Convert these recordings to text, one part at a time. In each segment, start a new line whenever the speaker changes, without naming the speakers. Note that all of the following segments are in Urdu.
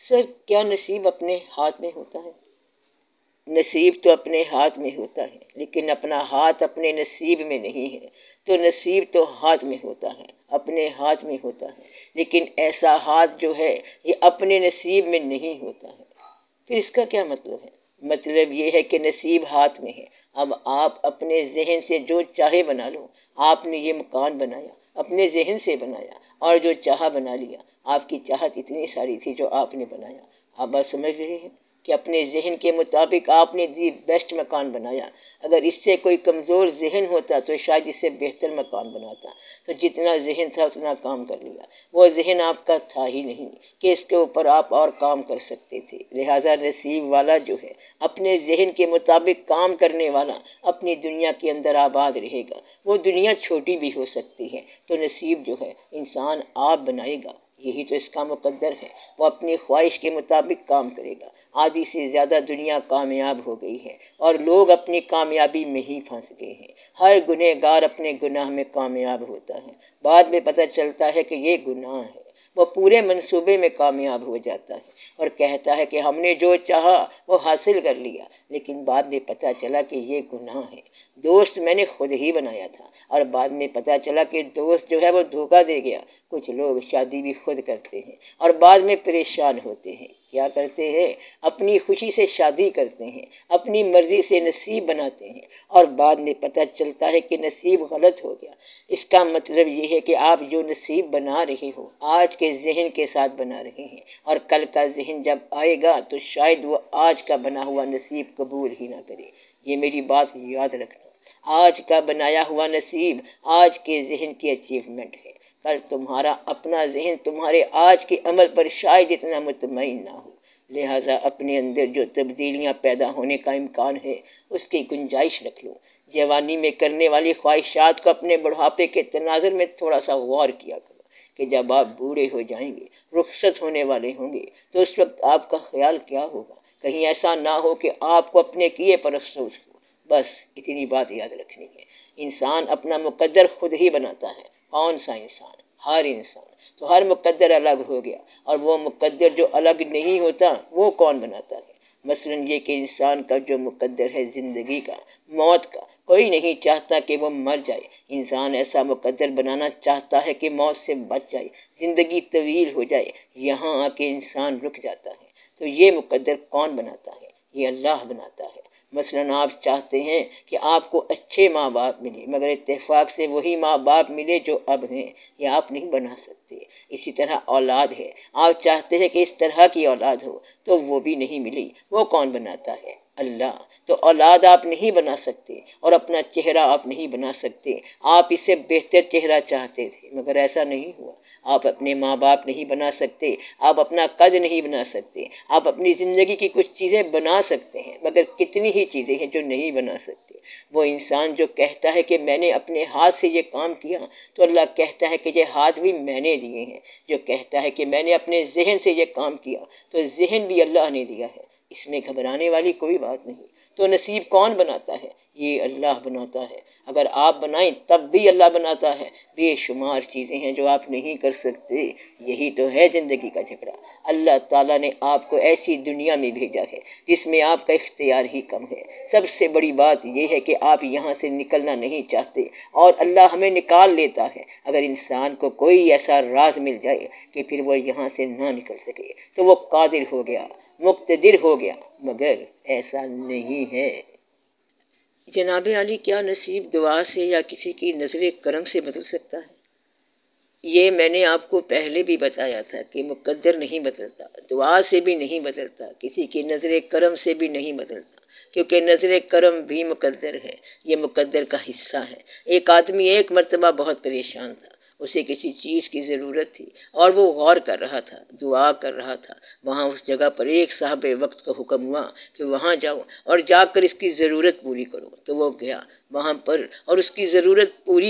سر کیا نصیب اپنے ہاتھ میں ہوتا ہے؟ نصیب تو اپنے ہاتھ میں ہوتا ہے، لیکن اپنا ہاتھ اپنے نصیب میں نہیں ہے۔ تو نصیب تو ہاتھ میں ہوتا ہے، اپنے ہاتھ میں ہوتا ہے، لیکن ایسا ہاتھ جو ہے یہ اپنے نصیب میں نہیں ہوتا ہے۔ پھر اس کا کیا مطلب ہے؟ مطلب یہ ہے کہ نصیب ہاتھ میں ہے۔ اب آپ اپنے ذہن سے جو چاہے بنا لو۔ آپ نے یہ مکان بنایا، اپنے ذہن سے بنایا، اور جو چاہا بنا لیا۔ آپ کی چاہت اتنی ساری تھی جو آپ نے بنایا۔ آپ بات سمجھ رہے ہیں کہ اپنے ذہن کے مطابق آپ نے دی بیسٹ مکان بنایا۔ اگر اس سے کوئی کمزور ذہن ہوتا تو شاید اس سے بہتر مکان بناتا۔ تو جتنا ذہن تھا اتنا کام کر لیا۔ وہ ذہن آپ کا تھا ہی نہیں کہ اس کے اوپر آپ اور کام کر سکتے تھے۔ لہٰذا نصیب والا جو ہے، اپنے ذہن کے مطابق کام کرنے والا اپنی دنیا کے اندر آباد رہے گا۔ وہ دنیا چھوٹی بھی ہو سکتی ہے، تو نصیب جو ہے انسان آپ بنائے گا۔ یہی تو اس کا مقدر ہے۔ وہ اپنی خواہش کے مطابق کام کرے گا۔ آدھی سے زیادہ دنیا کامیاب ہو گئی ہے، اور لوگ اپنی کامیابی میں ہی پھنس گئے ہیں۔ ہر گنہگار اپنے گناہ میں کامیاب ہوتا ہے، بعد میں پتہ چلتا ہے کہ یہ گناہ ہے۔ وہ پورے منصوبے میں کامیاب ہو جاتا ہے اور کہتا ہے کہ ہم نے جو چاہا وہ حاصل کر لیا، لیکن بعد میں پتہ چلا کہ یہ گناہ ہے۔ دوست میں نے خود ہی بنایا تھا، اور بعد میں پتہ چلا کہ دوست جو ہے وہ دھوکہ دے گیا۔ کچھ لوگ شادی بھی خود کرتے ہیں اور بعد میں پریشان ہوتے ہیں۔ کیا کرتے ہیں؟ اپنی خوشی سے شادی کرتے ہیں، اپنی مرضی سے نصیب بناتے ہیں، اور بعد میں پتہ چلتا ہے کہ نصیب غلط ہو گیا۔ اس کا مطلب یہ ہے کہ آپ جو نصیب بنا رہے ہو آج کے ذہن کے ساتھ بنا رہے ہیں، اور کل کا ذہن جب آئے گا تو شاید وہ آج کا بنا ہوا نصیب قبول ہی نہ کرے۔ یہ میری بات یاد رکھنا۔ آج کا بنایا ہوا نصیب آج کے ذہن کی اچیومنٹ ہے۔ کل تمہارا اپنا ذہن تمہارے آج کے عمل پر شاید اتنا مطمئن نہ ہو۔ لہٰذا اپنے اندر جو تبدیلیاں پیدا ہونے کا امکان ہے اس کی گنجائش رکھ لو۔ جوانی میں کرنے والی خواہشات کو اپنے بڑھاپے کے تناظر میں تھوڑا سا غور کیا کرو کہ جب آپ بوڑھے ہو جائیں گے، رخصت ہونے والے ہوں گے، تو اس وقت آپ کا خیال کیا ہوگا؟ کہیں ایسا نہ ہو کہ آپ کو اپنے کیے پر افسوس ہو۔ بس اتنی بات یاد رکھنی ہے۔ انسان اپنا مقدر خود ہی بناتا ہے۔ کون سا انسان؟ ہر انسان۔ تو ہر مقدر الگ ہو گیا، اور وہ مقدر جو الگ نہیں ہوتا وہ کون بناتا ہے؟ مثلا یہ کہ انسان کا جو مقدر ہے زندگی کا، موت کا، کوئی نہیں چاہتا کہ وہ مر جائے۔ انسان ایسا مقدر بنانا چاہتا ہے کہ موت سے بچ جائے، زندگی طویل ہو جائے۔ یہاں آ کے انسان رک جاتا ہے۔ تو یہ مقدر کون بناتا ہے؟ یہ اللہ بناتا ہے۔ مثلا آپ چاہتے ہیں کہ آپ کو اچھے ماں باپ ملے، مگر اتفاق سے وہی ماں باپ ملے جو اب ہیں، یہ آپ نہیں بنا سکتے۔ اسی طرح اولاد ہے، آپ چاہتے ہیں کہ اس طرح کی اولاد ہو، تو وہ بھی نہیں ملی۔ وہ کون بناتا ہے؟ اللہ۔ تو اولاد آپ نہیں بنا سکتے، اور اپنا چہرہ آپ نہیں بنا سکتے۔ آپ اس سے بہتر چہرہ چاہتے تھے، مگر ایسا نہیں ہوا۔ آپ اپنے ماں باپ نہیں بنا سکتے، آپ اپنا قد نہیں بنا سکتے۔ آپ اپنی زندگی کی کچھ چیزیں بنا سکتے ہیں، مگر کتنی ہی چیزیں ہیں جو نہیں بنا سکتے۔ وہ انسان جو کہتا ہے کہ میں نے اپنے ہاتھ سے یہ کام کیا، تو اللہ کہتا ہے کہ یہ ہاتھ بھی میں نے دیے ہیں۔ جو کہتا ہے کہ میں نے اپنے ذہن سے یہ کام کیا، تو ذہن بھی اللہ نے دیا ہے۔ اس میں گھبرانے والی کوئی بات نہیں۔ تو نصیب کون بناتا ہے؟ یہ اللہ بناتا ہے۔ اگر آپ بنائیں تب بھی اللہ بناتا ہے۔ بے شمار چیزیں ہیں جو آپ نہیں کر سکتے۔ یہی تو ہے زندگی کا جھگڑا۔ اللہ تعالیٰ نے آپ کو ایسی دنیا میں بھیجا ہے جس میں آپ کا اختیار ہی کم ہے۔ سب سے بڑی بات یہ ہے کہ آپ یہاں سے نکلنا نہیں چاہتے، اور اللہ ہمیں نکال لیتا ہے۔ اگر انسان کو کوئی ایسا راز مل جائے کہ پھر وہ یہاں سے نہ نکل سکے، تو وہ قادر ہو گیا، مقتدر ہو گیا، مگر ایسا نہیں ہے۔ جناب عالی، کیا نصیب دعا سے یا کسی کی نظر کرم سے بدل سکتا ہے؟ یہ میں نے آپ کو پہلے بھی بتایا تھا کہ مقدر نہیں بدلتا، دعا سے بھی نہیں بدلتا، کسی کی نظر کرم سے بھی نہیں بدلتا، کیونکہ نظر کرم بھی مقدر ہے، یہ مقدر کا حصہ ہے۔ ایک آدمی ایک مرتبہ بہت پریشان تھا، اسے کسی چیز کی ضرورت تھی، اور وہ غور کر رہا تھا، دعا کر رہا تھا۔ وہاں اس جگہ پر ایک صاحب وقت کا حکم ہوا کہ وہاں جاؤ اور جا کر اس کی ضرورت پوری کرو۔ تو وہ گیا وہاں پر اور اس کی ضرورت پوری کی۔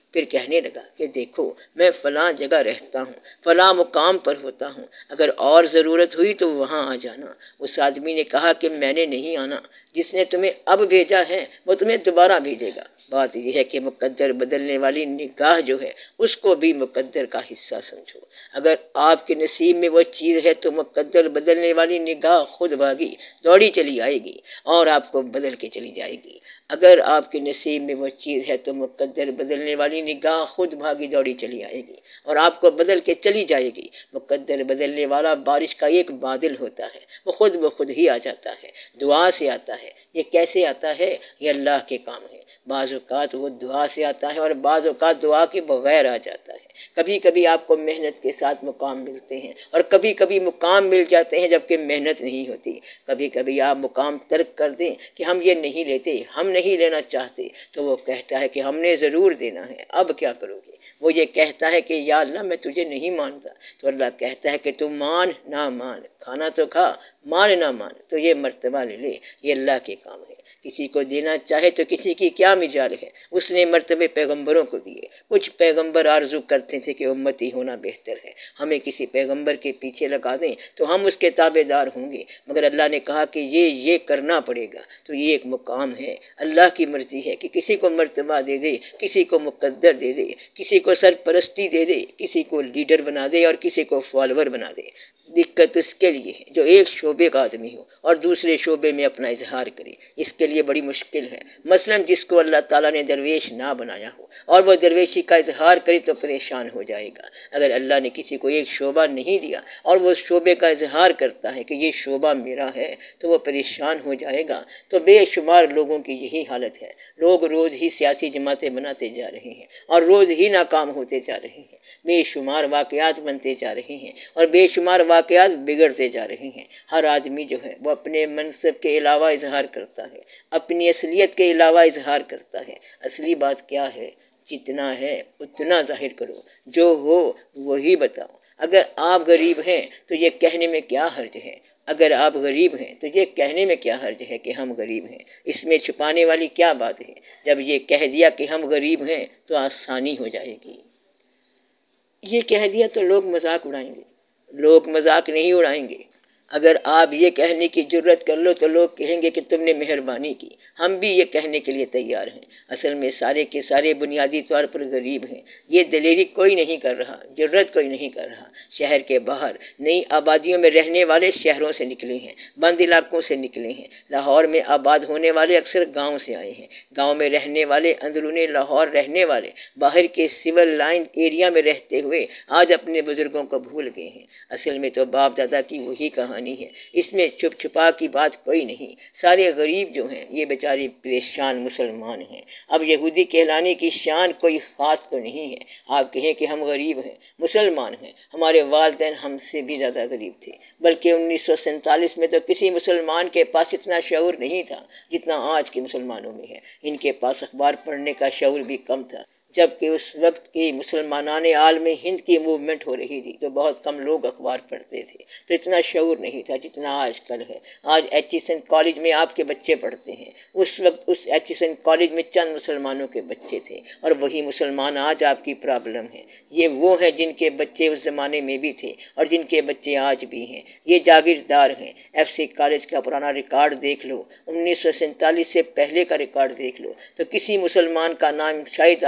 پھر کہنے لگا کہ دیکھو میں فلاں جگہ رہتا ہوں، فلاں مقام پر ہوتا ہوں، اگر اور ضرورت ہوئی تو وہاں آ جانا۔ اس آدمی نے کہا کہ میں نے نہیں آنا، جس نے تمہیں اب بھیجا ہے وہ تمہیں دوبارہ بھیجے گا۔ بات یہ ہے کہ مقدر بدلنے والی نگاہ جو ہے اس کو بھی مقدر کا حصہ سمجھو۔ اگر آپ کے نصیب میں وہ چیز ہے تو مقدر بدلنے والی نگاہ خود بھاگی دوڑی چلی آئے گی اور آپ کو بدل کے چلی جائے گی۔ اگر آپ کے نصیب میں وہ چیز ہے تو مقدر بدلنے والی نگاہ خود بھاگی دوڑی چلی آئے گی اور آپ کو بدل کے چلی جائے گی۔ مقدر بدلنے والا بارش کا ایک بادل ہوتا ہے، وہ خود ہی آ جاتا ہے، دعا سے آتا ہے۔ یہ کیسے آتا ہے؟ یہ اللہ کے کام ہے۔ بعض اوقات وہ دعا سے آتا ہے اور بعض اوقات دعا کے بغیر آ جاتا ہے۔ کبھی کبھی آپ کو محنت کے ساتھ مقام ملتے ہیں اور کبھی کبھی مقام مل جاتے ہیں جبکہ محنت نہیں ہوتی۔ کبھی کبھی آپ مقام ترک کر دیں کہ ہم یہ نہیں لیتے، ہم نہیں لینا چاہتے، تو وہ کہتا ہے کہ ہم نے ضرور دینا ہے، اب کیا کرو گے؟ وہ یہ کہتا ہے کہ یا اللہ میں تجھے نہیں مانتا، تو اللہ کہتا ہے کہ تم مان نہ مان، کھانا تو کھا، مان نہ مان تو یہ مرتبہ لے لے۔ یہ اللہ کے کام ہے۔ کسی کو دینا چاہے تو کسی کی کیا مجال ہے؟ اس نے مرتبے پیغمبروں کو دیے۔ کچھ پیغمبر آرزو کرتے تھے کہ امتی ہونا بہتر ہے، ہمیں کسی پیغمبر کے پیچھے لگا دیں تو ہم اس کے تابع دار ہوں گے، مگر اللہ نے کہا کہ یہ کرنا پڑے گا۔ تو یہ ایک مقام ہے، اللہ کی مرضی ہے کہ کسی کو مرتبہ دے دے، کسی کو مقدر دے دے، کسی کو سرپرستی دے دے، کسی کو لیڈر بنا دے اور کسی کو فالوور بنا دے۔ دقت اس کے لیے ہے جو ایک شعبے کا آدمی ہو اور دوسرے شعبے میں اپنا اظہار کرے، اس کے لیے بڑی مشکل ہے۔ مثلا جس کو اللہ تعالیٰ نے درویش نہ بنایا ہو اور وہ درویشی کا اظہار کرے تو پریشان ہو جائے گا۔ اگر اللہ نے کسی کو ایک شعبہ نہیں دیا اور وہ شعبے کا اظہار کرتا ہے کہ یہ شعبہ میرا ہے تو وہ پریشان ہو جائے گا۔ تو بے شمار لوگوں کی یہی حالت ہے، لوگ روز ہی سیاسی جماعتیں بناتے جا رہے ہیں اور روز ہی ناکام ہوتے جا رہے ہیں، بے شمار واقعات بنتے جا رہے ہیں اور بے شمار واقعات بگڑتے جا رہے ہیں۔ ہر آدمی جو ہے وہ اپنے منصب کے علاوہ اظہار کرتا ہے، اپنی اصلیت کے علاوہ اظہار کرتا ہے۔ اصلی بات کیا ہے؟ جتنا ہے اتنا ظاہر کرو، جو ہو وہی بتاؤ۔ اگر آپ غریب ہیں تو یہ کہنے میں کیا حرج ہے؟ اگر آپ غریب ہیں تو یہ کہنے میں کیا حرج ہے کہ ہم غریب ہیں؟ اس میں چھپانے والی کیا بات ہے؟ جب یہ کہہ دیا کہ ہم غریب ہیں تو آسانی ہو جائے گی۔ یہ کہہ دیا تو لوگ مذاق اڑائیں گے، لوگ مذاق نہیں اڑائیں گے۔ اگر آپ یہ کہنے کی جرت کر لو تو لوگ کہیں گے کہ تم نے مہربانی کی۔ ہم بھی یہ کہنے کے لیے تیار ہیں۔ اصل میں سارے کے سارے بنیادی طور پر غریب ہیں۔ یہ دلیری کوئی نہیں کر رہا، جرت کوئی نہیں کر رہا۔ شہر کے باہر نئی آبادیوں میں رہنے والے شہروں سے نکلے ہیں، بند علاقوں سے نکلے ہیں۔ لاہور میں آباد ہونے والے اکثر گاؤں سے آئے ہیں۔ گاؤں میں رہنے والے، اندرون لاہور رہنے والے باہر کے سول لائن ایریا میں رہتے ہوئے آج اپنے بزرگوں کو بھول گئے ہیں۔ اصل میں تو باپ دادا کی وہی کہانی ہے، اس میں چھپ چھپا کی بات کوئی نہیں۔ سارے غریب جو ہیں یہ بیچارے پریشان مسلمان ہیں۔ اب یہودی کہلانے کی شان کوئی خاص تو نہیں ہے۔ آپ کہیں کہ ہم غریب ہیں، مسلمان ہیں، ہمارے والدین ہم سے بھی زیادہ غریب تھے، بلکہ 1947 میں تو کسی مسلمان کے پاس اتنا شعور نہیں تھا جتنا آج کے مسلمانوں میں ہے۔ ان کے پاس اخبار پڑھنے کا شعور بھی کم تھا، جبکہ اس وقت کی مسلمانان عالم ہند کی موومنٹ ہو رہی تھی تو بہت کم لوگ اخبار پڑھتے تھے، تو اتنا شعور نہیں تھا جتنا آج کل ہے۔ آج ایچیسن کالج میں آپ کے بچے پڑھتے ہیں، اس وقت اس ایچیسن کالج میں چند مسلمانوں کے بچے تھے اور وہی مسلمان آج آپ کی پرابلم ہے۔ یہ وہ ہیں جن کے بچے اس زمانے میں بھی تھے اور جن کے بچے آج بھی ہیں، یہ جاگیردار ہیں۔ ایف سی کالج کا پرانا ریکارڈ دیکھ لو، 1947 سے پہلے کا ریکارڈ دیکھ لو تو کسی مسلمان کا نام شاید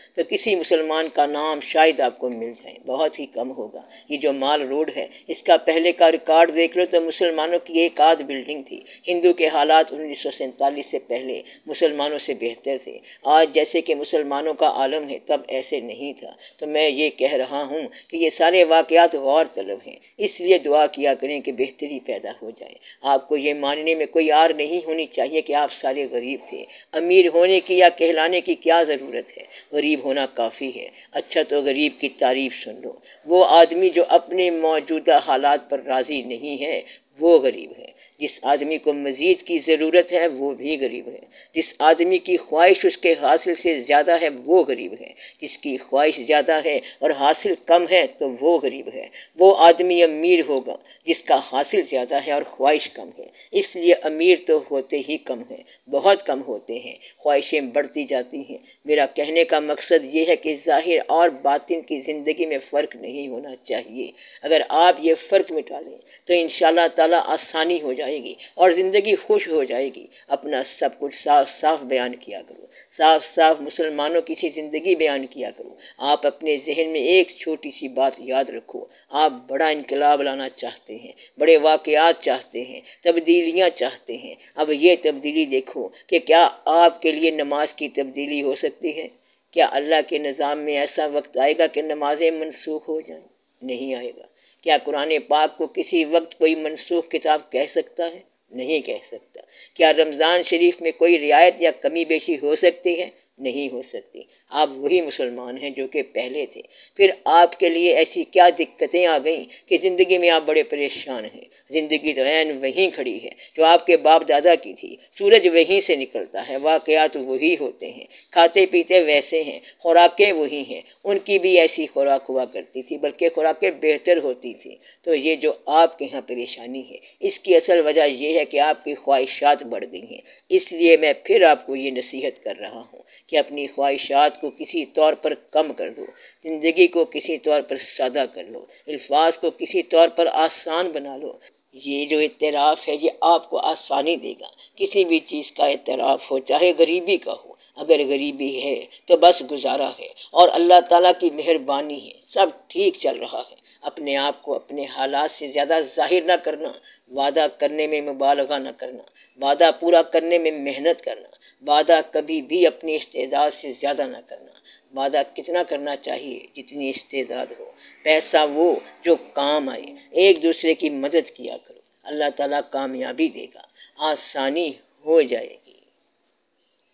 آپ کو مل جائے، بہت ہی کم ہوگا۔ یہ جو مال روڈ ہے اس کا پہلے کا ریکارڈ دیکھ لو تو مسلمانوں کی ایک آدھ بلڈنگ تھی۔ ہندو کے حالات 1947 سے پہلے مسلمانوں سے بہتر تھے۔ آج جیسے کہ مسلمانوں کا عالم ہے تب ایسے نہیں تھا۔ تو میں یہ کہہ رہا ہوں کہ یہ سارے واقعات غور طلب ہیں، اس لیے دعا کیا کریں کہ بہتری پیدا ہو جائے۔ آپ کو یہ ماننے میں کوئی آر نہیں ہونی چاہیے کہ آپ سارے غریب تھے۔ امیر ہونے کی یا کہلانے کی کیا ضرورت ہے؟ غریب ہونا کافی ہے۔ اچھا تو غریب کی تعریف سن لو۔ وہ آدمی جو اپنے موجودہ حالات پر راضی نہیں ہے وہ غریب ہے۔ جس آدمی کو مزید کی ضرورت ہے وہ بھی غریب ہے۔ جس آدمی کی خواہش اس کے حاصل سے زیادہ ہے وہ غریب ہے۔ جس کی خواہش زیادہ ہے اور حاصل کم ہے تو وہ غریب ہے۔ وہ آدمی امیر ہوگا جس کا حاصل زیادہ ہے اور خواہش کم ہے۔ اس لیے امیر تو ہوتے ہی کم ہیں، بہت کم ہوتے ہیں، خواہشیں بڑھتی جاتی ہیں۔ میرا کہنے کا مقصد یہ ہے کہ ظاہر اور باطن کی زندگی میں فرق نہیں ہونا چاہیے۔ اگر آپ یہ فرق مٹا دیں تو انشاءاللہ تعالیٰ آسانی ہو جائے گی اور زندگی خوش ہو جائے گی۔ اپنا سب کچھ صاف صاف بیان کیا کرو، صاف صاف مسلمانوں کی سی زندگی بیان کیا کرو۔ آپ اپنے ذہن میں ایک چھوٹی سی بات یاد رکھو، آپ بڑا انقلاب لانا چاہتے ہیں، بڑے واقعات چاہتے ہیں، تبدیلیاں چاہتے ہیں۔ اب یہ تبدیلی دیکھو کہ کیا آپ کے لیے نماز کی تبدیلی ہو سکتی ہے؟ کیا اللہ کے نظام میں ایسا وقت آئے گا کہ نمازیں منسوخ ہو جائیں؟ نہیں آئے گا۔ کیا قرآن پاک کو کسی وقت کوئی منسوخ کتاب کہہ سکتا ہے؟ نہیں کہہ سکتا۔ کیا رمضان شریف میں کوئی رعایت یا کمی بیشی ہو سکتی ہے؟ نہیں ہو سکتی۔ آپ وہی مسلمان ہیں جو کہ پہلے تھے۔ پھر آپ کے لیے ایسی کیا دقتیں آ گئیں کہ زندگی میں آپ بڑے پریشان ہیں؟ زندگی تو عین وہیں کھڑی ہے جو آپ کے باپ دادا کی تھی۔ سورج وہیں سے نکلتا ہے، واقعات وہی ہوتے ہیں، کھاتے پیتے ویسے ہیں، خوراکیں وہی ہیں۔ ان کی بھی ایسی خوراک ہوا کرتی تھی، بلکہ خوراکیں بہتر ہوتی تھیں۔ تو یہ جو آپ کے ہاں پریشانی ہے، اس کی اصل وجہ یہ ہے کہ آپ کی خواہشات بڑھ گئی ہیں۔ اس لیے میں پھر آپ کو یہ نصیحت کر رہا ہوں کہ اپنی خواہشات کو کسی طور پر کم کر دو، زندگی کو کسی طور پر سادہ کر لو، الفاظ کو کسی طور پر آسان بنا لو۔ یہ جو اعتراف ہے یہ آپ کو آسانی دے گا۔ کسی بھی چیز کا اعتراف ہو، چاہے غریبی کا ہو، اگر غریبی ہے تو بس گزارا ہے اور اللہ تعالیٰ کی مہربانی ہے، سب ٹھیک چل رہا ہے۔ اپنے آپ کو اپنے حالات سے زیادہ ظاہر نہ کرنا، وعدہ کرنے میں مبالغہ نہ کرنا، وعدہ پورا کرنے میں محنت کرنا، وعدہ کبھی بھی اپنی استعداد سے زیادہ نہ کرنا۔ وعدہ کتنا کرنا چاہیے؟ جتنی استعداد ہو۔ پیسہ وہ جو کام آئے، ایک دوسرے کی مدد کیا کرو، اللہ تعالیٰ کامیابی دے گا، آسانی ہو جائے گی۔